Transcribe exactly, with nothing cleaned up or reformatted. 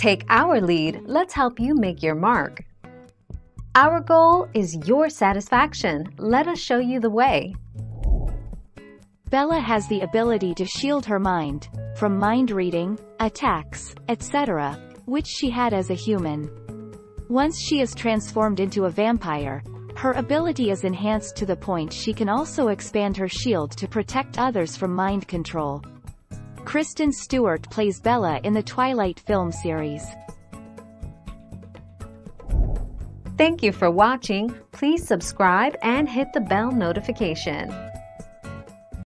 Take our lead, let's help you make your mark. Our goal is your satisfaction. Let us show you the way. Bella has the ability to shield her mind from mind reading, attacks, et cetera, which she had as a human. Once she is transformed into a vampire, her ability is enhanced to the point she can also expand her shield to protect others from mind control. Kristen Stewart plays Bella in the Twilight film series. Thank you for watching. Please subscribe and hit the bell notification.